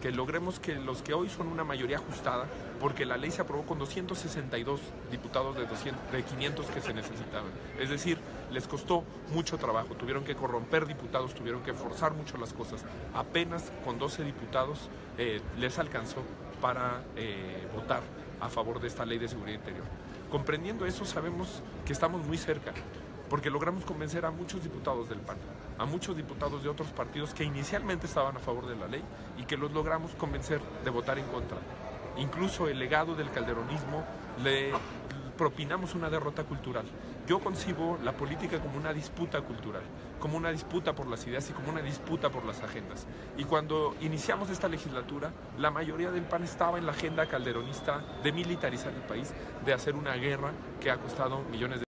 que logremos que los que hoy son una mayoría ajustada, porque la ley se aprobó con 262 diputados de 500 que se necesitaban. Es decir, les costó mucho trabajo, tuvieron que corromper diputados, tuvieron que forzar mucho las cosas. Apenas con 12 diputados les alcanzó para votar a favor de esta ley de seguridad interior. Comprendiendo eso, sabemos que estamos muy cerca, porque logramos convencer a muchos diputados del PAN, a muchos diputados de otros partidos que inicialmente estaban a favor de la ley y que los logramos convencer de votar en contra. Incluso el legado del calderonismo le propinamos una derrota cultural. Yo concibo la política como una disputa cultural, como una disputa por las ideas y como una disputa por las agendas. Y cuando iniciamos esta legislatura, la mayoría del PAN estaba en la agenda calderonista de militarizar el país, de hacer una guerra que ha costado millones de